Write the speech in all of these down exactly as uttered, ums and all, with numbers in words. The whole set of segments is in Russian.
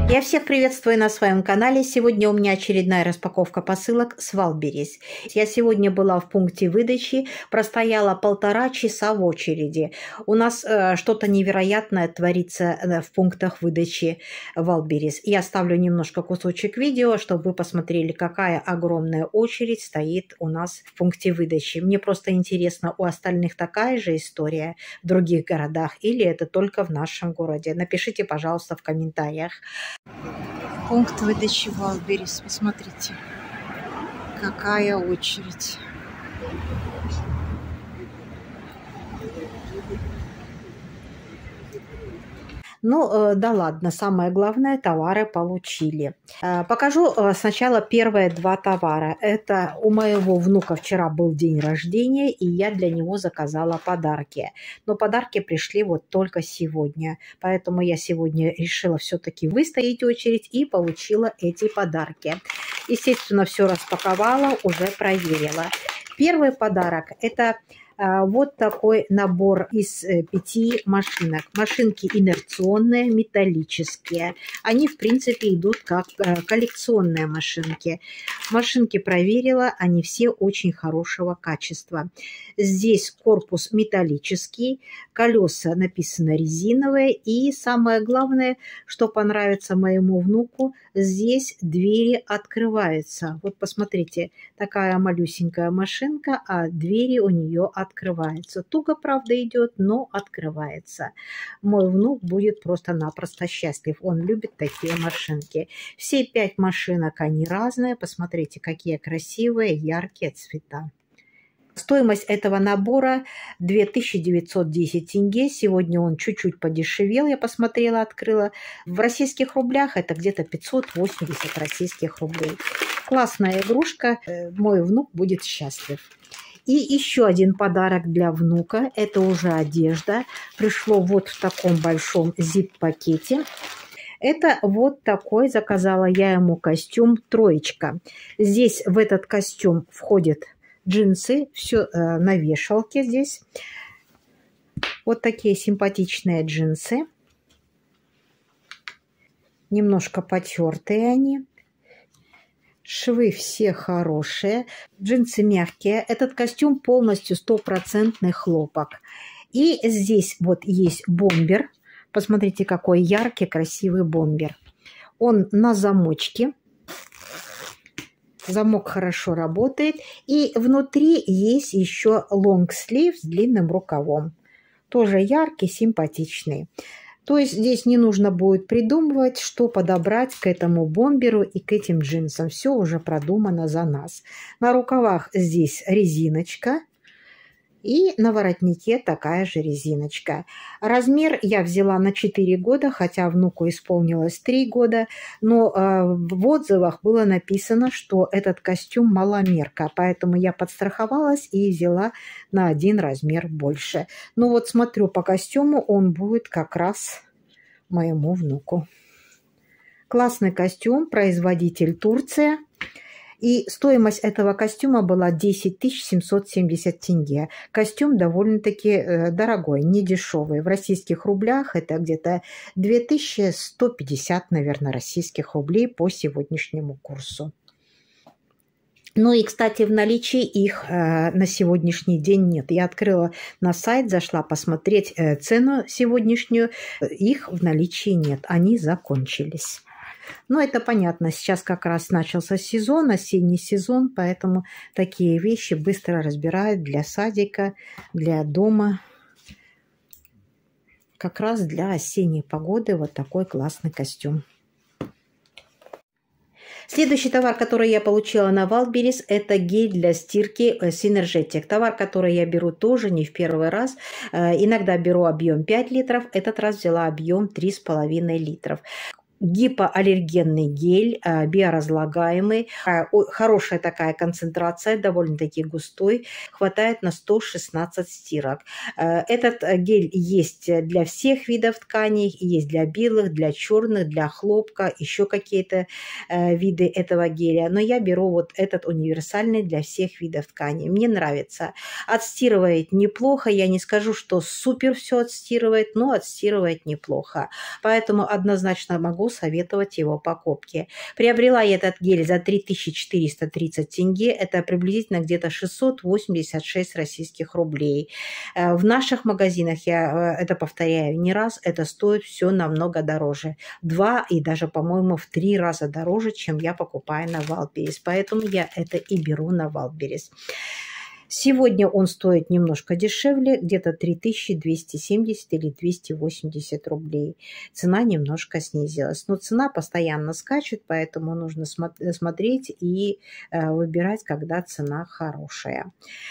Я всех приветствую на своем канале. Сегодня у меня очередная распаковка посылок с Валберис. Я сегодня была в пункте выдачи, простояла полтора часа в очереди. У нас э, что-то невероятное творится э, в пунктах выдачи Валберис. Я оставлю немножко кусочек видео, чтобы вы посмотрели, какая огромная очередь стоит у нас в пункте выдачи. Мне просто интересно, у остальных такая же история в других городах или это только в нашем городе? Напишите, пожалуйста, в комментариях. Пункт выдачи Валберис. Посмотрите, какая очередь. Ну, э, да ладно, самое главное, товары получили. Э, покажу э, сначала первые два товара. Это у моего внука вчера был день рождения, и я для него заказала подарки. Но подарки пришли вот только сегодня. Поэтому я сегодня решила все-таки выстоять очередь и получила эти подарки. Естественно, все распаковала, уже проверила. Первый подарок – это вот такой набор из пяти машинок. Машинки инерционные, металлические. Они, в принципе, идут как коллекционные машинки. Машинки проверила, они все очень хорошего качества. Здесь корпус металлический, колеса написано резиновые. И самое главное, что понравится моему внуку, здесь двери открываются. Вот посмотрите, такая малюсенькая машинка, а двери у нее открываются. Открывается. Туго, правда, идет, но открывается. Мой внук будет просто-напросто счастлив. Он любит такие машинки. Все пять машинок, они разные. Посмотрите, какие красивые, яркие цвета. Стоимость этого набора две тысячи девятьсот десять тенге. Сегодня он чуть-чуть подешевел, я посмотрела, открыла. В российских рублях это где-то пятьсот восемьдесят российских рублей. Классная игрушка. Мой внук будет счастлив. И еще один подарок для внука. Это уже одежда. Пришло вот в таком большом зип-пакете. Это вот такой, заказала я ему костюм троечка. Здесь в этот костюм входят джинсы. Все э, на вешалке здесь. Вот такие симпатичные джинсы. Немножко потертые они. Швы все хорошие, джинсы мягкие. Этот костюм полностью стопроцентный хлопок. И здесь вот есть бомбер. Посмотрите, какой яркий, красивый бомбер. Он на замочке. Замок хорошо работает. И внутри есть еще лонгслив с длинным рукавом. Тоже яркий, симпатичный. То есть здесь не нужно будет придумывать, что подобрать к этому бомберу и к этим джинсам. Все уже продумано за нас. На рукавах здесь резиночка. И на воротнике такая же резиночка. Размер я взяла на четыре года, хотя внуку исполнилось три года. Но э, в отзывах было написано, что этот костюм маломерка. Поэтому я подстраховалась и взяла на один размер больше. Ну вот смотрю по костюму, он будет как раз моему внуку. Классный костюм, производитель Турция. И стоимость этого костюма была десять тысяч семьсот семьдесят тенге. Костюм довольно-таки э, дорогой, не дешевый. В российских рублях это где-то две тысячи сто пятьдесят, наверное, российских рублей по сегодняшнему курсу. Ну и, кстати, в наличии их э, на сегодняшний день нет. Я открыла на сайт, зашла посмотреть э, цену сегодняшнюю. Их в наличии нет, они закончились. Ну, это понятно. Сейчас как раз начался сезон, осенний сезон, поэтому такие вещи быстро разбирают для садика, для дома. Как раз для осенней погоды вот такой классный костюм. Следующий товар, который я получила на Валберис, это гель для стирки Synergetic. Товар, который я беру тоже не в первый раз. Иногда беру объем пять литров, этот раз взяла объем три с половиной литров. Гипоаллергенный гель, биоразлагаемый, хорошая такая концентрация, довольно-таки густой, хватает на сто шестнадцать стирок. Этот гель есть для всех видов тканей, есть для белых, для черных, для хлопка, еще какие-то виды этого геля. Но я беру вот этот универсальный для всех видов тканей. Мне нравится. Отстирывает неплохо, я не скажу, что супер все отстирывает, но отстирывает неплохо. Поэтому однозначно могу советовать его покупки. Приобрела я этот гель за три тысячи четыреста тридцать тенге. Это приблизительно где-то шестьсот восемьдесят шесть российских рублей. В наших магазинах, я это повторяю не раз, это стоит все намного дороже. Два и даже, по-моему, в три раза дороже, чем я покупаю на Wildberries. Поэтому я это и беру на Wildberries. Сегодня он стоит немножко дешевле, где-то три тысячи двести семьдесят или двести восемьдесят рублей. Цена немножко снизилась. Но цена постоянно скачет, поэтому нужно смотреть и выбирать, когда цена хорошая.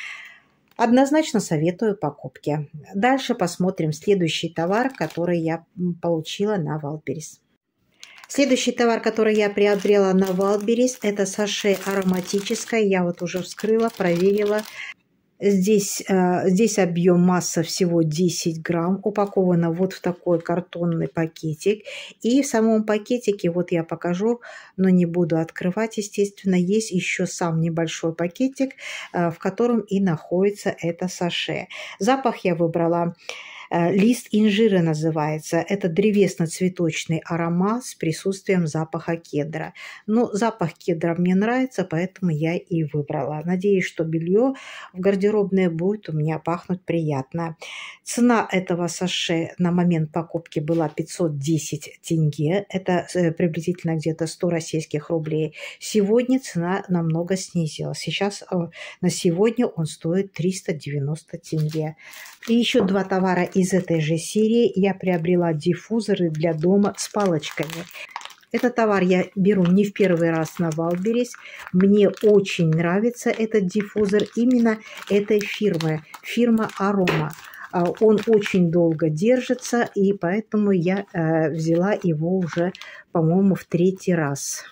Однозначно советую покупки. Дальше посмотрим следующий товар, который я получила на Wildberries. Следующий товар, который я приобрела на Wildberries, это саше ароматическое. Я вот уже вскрыла, проверила. Здесь, э, здесь объем масса всего десять грамм. Упаковано вот в такой картонный пакетик. И в самом пакетике, вот я покажу, но не буду открывать, естественно, есть еще сам небольшой пакетик, э, в котором и находится это саше. Запах я выбрала. Лист инжира называется. Это древесно-цветочный аромат с присутствием запаха кедра. Но запах кедра мне нравится, поэтому я и выбрала. Надеюсь, что белье в гардеробной будет у меня пахнуть приятно. Цена этого саше на момент покупки была пятьсот десять тенге. Это приблизительно где-то сто российских рублей. Сегодня цена намного снизилась. Сейчас на сегодня он стоит триста девяносто тенге. И еще два товара из этой же серии. Я приобрела диффузоры для дома с палочками. Этот товар я беру не в первый раз на Wildberries. Мне очень нравится этот диффузор именно этой фирмы. Фирма Aroma. Он очень долго держится, и поэтому я взяла его уже, по-моему, в третий раз.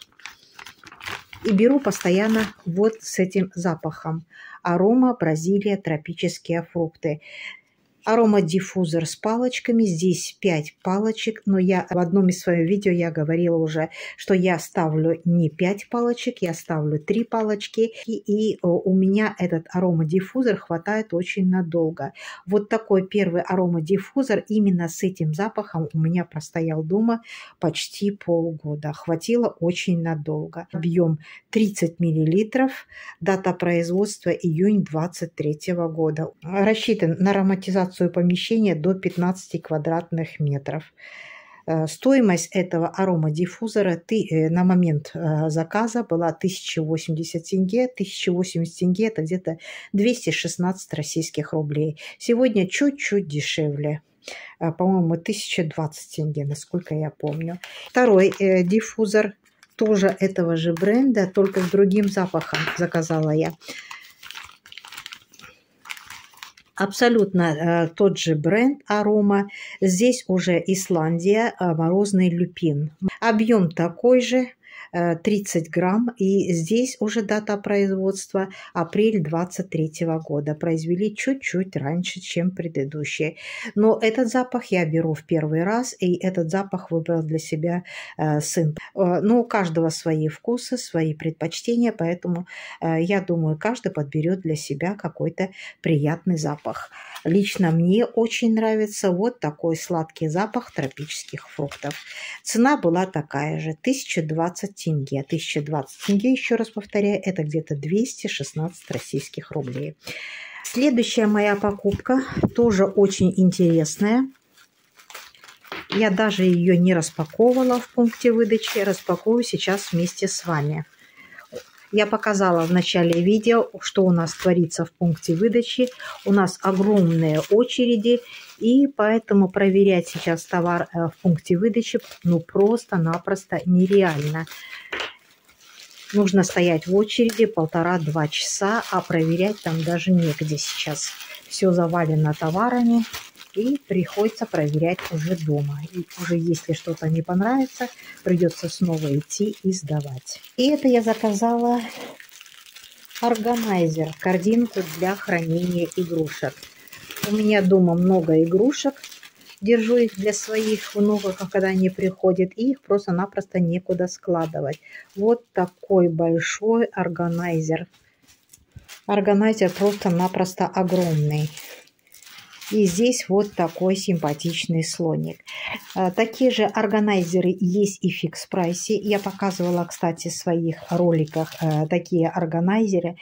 И беру постоянно вот с этим запахом. Арома, Бразилия, тропические фрукты. Аромадиффузор с палочками. Здесь пять палочек, но я в одном из своих видео я говорила уже, что я ставлю не пять палочек, я ставлю три палочки. И, и у меня этот аромадиффузор хватает очень надолго. Вот такой первый аромадиффузор именно с этим запахом у меня простоял дома почти полгода. Хватило очень надолго. Объем тридцать миллилитров. Дата производства июнь двадцать третьего года. Рассчитан на ароматизацию помещения до пятнадцати квадратных метров. Стоимость этого аромадиффузора ты, на момент заказа была тысяча восемьдесят тенге. тысяча восемьдесят тенге это где-то двести шестнадцать российских рублей. Сегодня чуть-чуть дешевле. По-моему, тысяча двадцать тенге, насколько я помню. Второй э, диффузор тоже этого же бренда, только с другим запахом заказала я. Абсолютно э, тот же бренд Aroma. Здесь уже Исландия, э, морозный люпин. Объем такой же, э, тридцать грамм. И здесь уже дата производства апрель двадцать третьего года. Произвели чуть-чуть раньше, чем предыдущие. Но этот запах я беру в первый раз. И этот запах выбрал для себя э, сын. Э, но у каждого свои вкусы, свои предпочтения. Поэтому э, я думаю, каждый подберет для себя какой-то приятный запах. Лично мне очень нравится вот такой сладкий запах тропических фруктов. Цена была такая же, тысяча двадцать тенге. тысяча двадцать тенге, еще раз повторяю, это где-то двести шестнадцать российских рублей. Следующая моя покупка тоже очень интересная. Я даже ее не распаковывала в пункте выдачи, распакую сейчас вместе с вами. Я показала в начале видео, что у нас творится в пункте выдачи. У нас огромные очереди, и поэтому проверять сейчас товар в пункте выдачи ну просто-напросто нереально. Нужно стоять в очереди полтора-два часа, а проверять там даже негде сейчас. Все завалено товарами. И приходится проверять уже дома. И уже если что-то не понравится, придется снова идти и сдавать. И это я заказала органайзер, корзинку для хранения игрушек. У меня дома много игрушек. Держу их для своих внуков, когда они приходят. И их просто-напросто некуда складывать. Вот такой большой органайзер. Органайзер просто-напросто огромный. И здесь вот такой симпатичный слоник. Такие же органайзеры есть и в фикс прайсе. Я показывала, кстати, в своих роликах такие органайзеры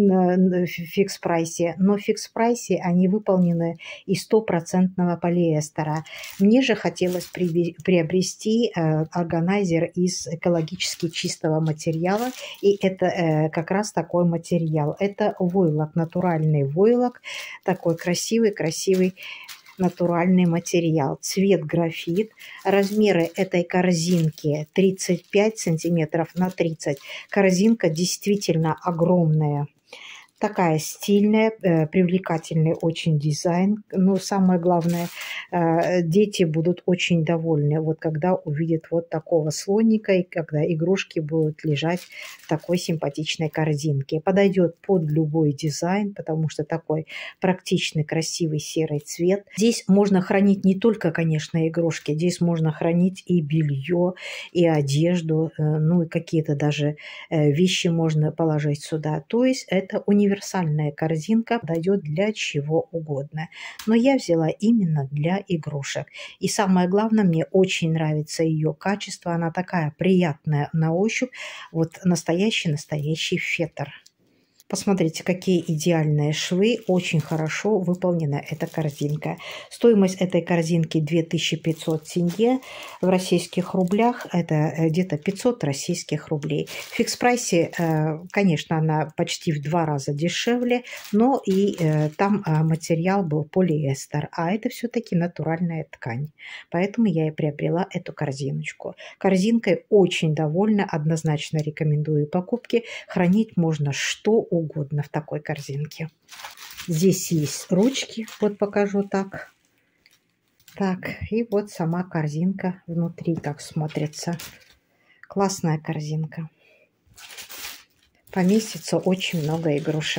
в фикс прайсе. Но в фикс прайсе они выполнены из стопроцентного полиэстера. Мне же хотелось приобрести органайзер из экологически чистого материала. И это как раз такой материал. Это войлок, натуральный войлок. Такой красивый-красивый натуральный материал. Цвет графит. Размеры этой корзинки тридцать пять сантиметров на тридцать. Корзинка действительно огромная. Такая стильная, привлекательный очень дизайн. Но самое главное, дети будут очень довольны, вот когда увидят вот такого слоника, и когда игрушки будут лежать в такой симпатичной корзинке. Подойдет под любой дизайн, потому что такой практичный, красивый серый цвет. Здесь можно хранить не только, конечно, игрушки, здесь можно хранить и белье, и одежду, ну и какие-то даже вещи можно положить сюда. То есть это универсальный Универсальная корзинка, подойдет для чего угодно. Но я взяла именно для игрушек. И самое главное, мне очень нравится ее качество. Она такая приятная на ощупь. Вот настоящий-настоящий фетр. Посмотрите, какие идеальные швы. Очень хорошо выполнена эта корзинка. Стоимость этой корзинки две тысячи пятьсот тенге. В российских рублях это где-то пятьсот российских рублей. В фикс-прайсе, конечно, она почти в два раза дешевле, но и там материал был полиэстер, а это все-таки натуральная ткань. Поэтому я и приобрела эту корзиночку. Корзинкой очень довольна, однозначно рекомендую покупки. Хранить можно что угодно. угодно в такой корзинке. Здесь есть ручки, вот покажу так. Так, и вот сама корзинка внутри так смотрится. Классная корзинка. Поместится очень много игрушек.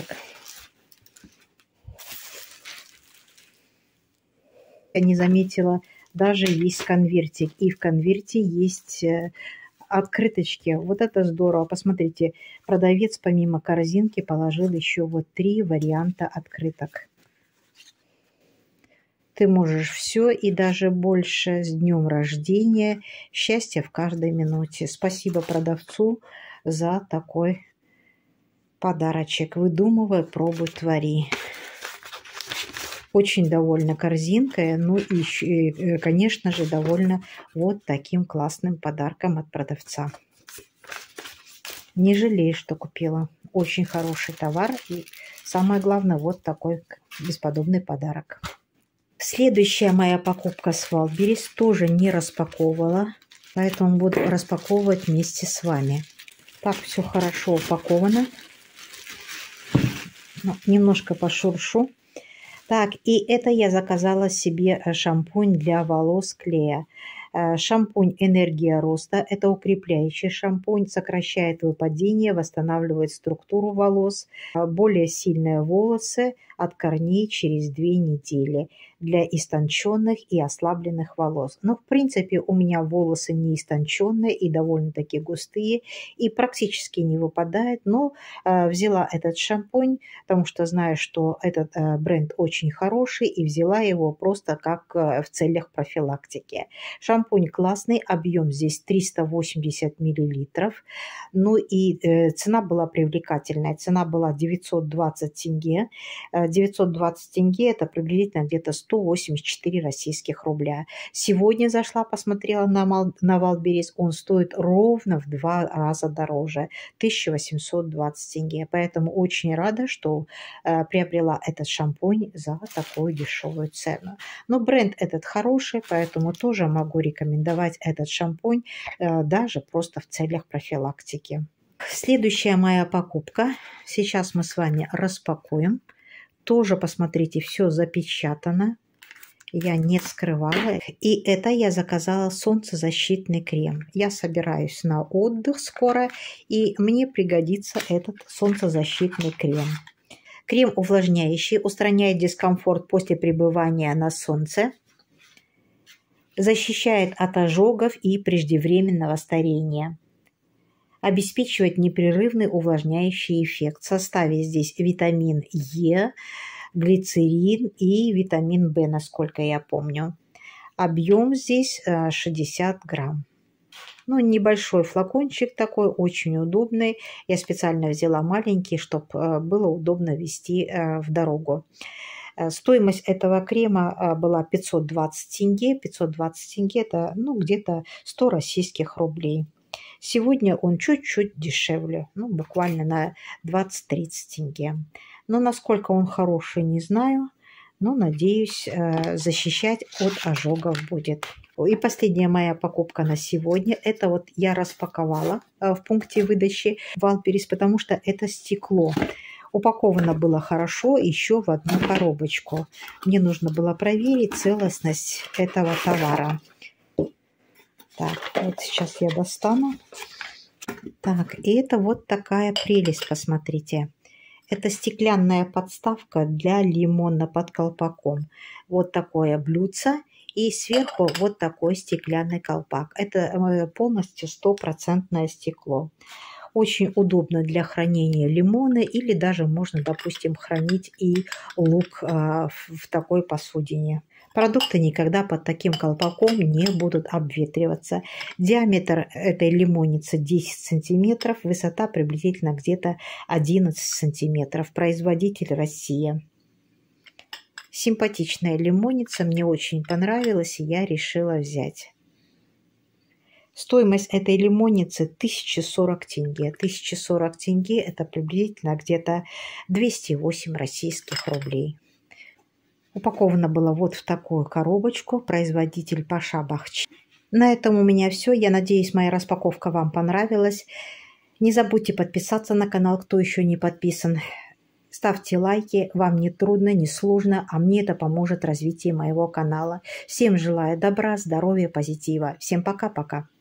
Я не заметила, даже есть конвертик. И в конверте есть открыточки. Вот это здорово. Посмотрите, продавец помимо корзинки положил еще вот три варианта открыток. Ты можешь все и даже больше. С днем рождения. Счастья в каждой минуте. Спасибо продавцу за такой подарочек. Выдумывай, пробуй, твори. Очень довольна корзинкой, ну и, конечно же, довольна вот таким классным подарком от продавца. Не жалею, что купила. Очень хороший товар и, самое главное, вот такой бесподобный подарок. Следующая моя покупка с Wildberries тоже не распаковывала, поэтому буду распаковывать вместе с вами. Так, все хорошо упаковано. Ну, немножко пошуршу. Так, и это я заказала себе шампунь для волос Клея. Шампунь «Энергия роста» – это укрепляющий шампунь, сокращает выпадение, восстанавливает структуру волос, более сильные волосы от корней через две недели для истонченных и ослабленных волос. Но, в принципе, у меня волосы не истонченные и довольно-таки густые, и практически не выпадает, но э, взяла этот шампунь, потому что знаю, что этот э, бренд очень хороший, и взяла его просто как э, в целях профилактики. Шампунь классный, объем здесь триста восемьдесят миллилитров, ну и э, цена была привлекательная, цена была девятьсот двадцать тенге, девятьсот двадцать тенге это приблизительно где-то сто восемьдесят четыре российских рубля. Сегодня зашла, посмотрела на, на Wildberries, он стоит ровно в два раза дороже, тысяча восемьсот двадцать тенге. Поэтому очень рада, что э, приобрела этот шампунь за такую дешевую цену. Но бренд этот хороший, поэтому тоже могу рекомендовать этот шампунь э, даже просто в целях профилактики. Следующая моя покупка. Сейчас мы с вами распакуем. Тоже, посмотрите, все запечатано. Я не скрывала. И это я заказала солнцезащитный крем. Я собираюсь на отдых скоро, и мне пригодится этот солнцезащитный крем. Крем увлажняющий, устраняет дискомфорт после пребывания на солнце. Защищает от ожогов и преждевременного старения. Обеспечивает непрерывный увлажняющий эффект. В составе здесь витамин Е, глицерин и витамин В, насколько я помню. Объем здесь шестьдесят грамм. Ну, небольшой флакончик такой, очень удобный. Я специально взяла маленький, чтобы было удобно вести в дорогу. Стоимость этого крема была пятьсот двадцать тенге. пятьсот двадцать тенге – это ну, где-то сто российских рублей. Сегодня он чуть-чуть дешевле, ну, буквально на двадцать-тридцать тенге. Но насколько он хороший, не знаю. Но, надеюсь, защищать от ожогов будет. И последняя моя покупка на сегодня. Это вот я распаковала в пункте выдачи Валберес, потому что это стекло. Упаковано было хорошо еще в одну коробочку. Мне нужно было проверить целостность этого товара. Так, вот сейчас я достану. Так, и это вот такая прелесть, посмотрите. Это стеклянная подставка для лимона под колпаком. Вот такое блюдце. И сверху вот такой стеклянный колпак. Это полностью стопроцентное стекло. Очень удобно для хранения лимона или даже можно, допустим, хранить и лук а, в, в такой посудине. Продукты никогда под таким колпаком не будут обветриваться. Диаметр этой лимонницы десять сантиметров, высота приблизительно где-то одиннадцать сантиметров. Производитель Россия. Симпатичная лимонница, мне очень понравилась, и я решила взять. Стоимость этой лимонницы тысяча сорок тенге. тысяча сорок тенге – это приблизительно где-то двести восемь российских рублей. Упаковано было вот в такую коробочку. Производитель Паша Бахчи. На этом у меня все. Я надеюсь, моя распаковка вам понравилась. Не забудьте подписаться на канал, кто еще не подписан. Ставьте лайки, вам не трудно, не сложно, а мне это поможет в развитии моего канала. Всем желаю добра, здоровья, позитива. Всем пока-пока.